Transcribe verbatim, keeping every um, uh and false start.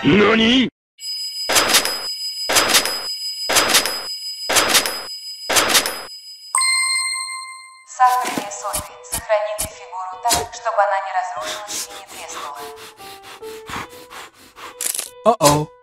何？ Сахарные соты. Сохраните фигуру так, чтобы она не разрушилась и не треснула. Uh-oh.